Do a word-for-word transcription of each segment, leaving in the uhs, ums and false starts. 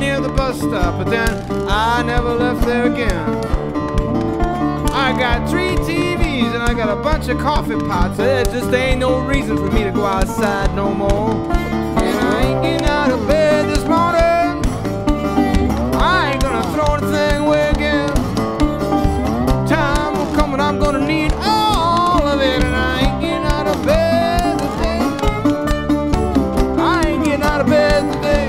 near the bus stop, but then I never left there again. I got three T Vs and I got a bunch of coffee pots. There just ain't no reason for me to go outside no more. And I ain't getting out of bed this morning. I ain't gonna throw anything away again. Time will come when I'm gonna need all of it, and I ain't getting out of bed today. I ain't getting out of bed today.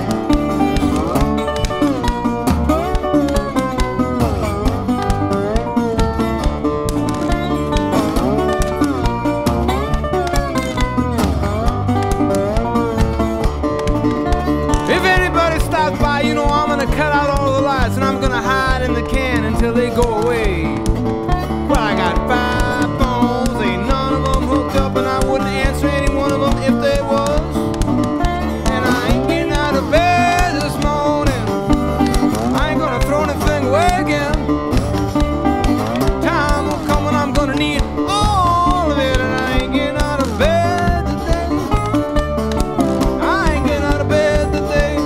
You know I'm gonna cut out all the lights and I'm gonna hide in the can until they go away. Well, I got five phones, ain't none of them hooked up, and I wouldn't answer any one of them if they was. And I ain't getting out of bed this morning. I ain't gonna throw anything away again. Time will come when I'm gonna need all of it, and I ain't getting out of bed today. I ain't getting out of bed today.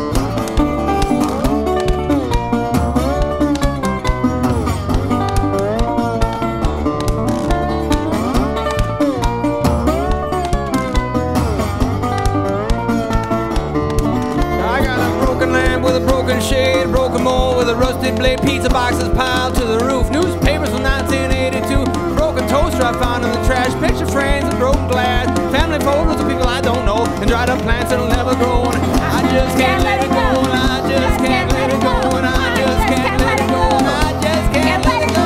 With a broken shade, a broken mold, with a rusted blade, pizza boxes piled to the roof, newspapers from nineteen eighty-two, broken toaster I found in the trash, picture frames and broken glass, family photos of people I don't know, and dried up plants that'll never grow. And I just can't let it go, and I just can't let it go, and I just can't let it go, and I just can't let it go.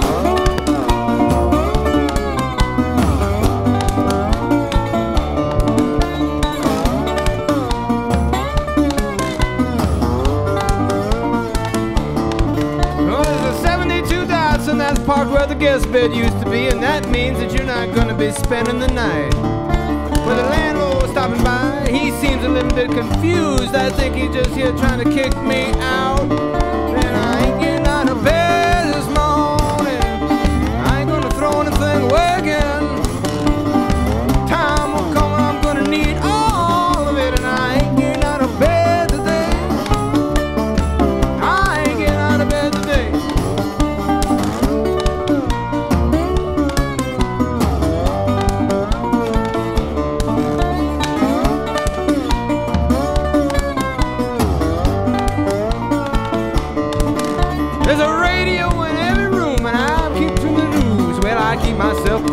And that's parked where the guest bed used to be, and that means that you're not gonna be spending the night. With the landlord stopping by, he seems a little bit confused. I think he's just here trying to kick me out. And I ain't getting out of bed this morning. I ain't gonna throw anything away again. Time will come when I'm gonna need all of it, and I ain't getting out of bed today. I ain't getting out of bed today. There's a radio in every room, and I'll keep to the news. Well, I keep myself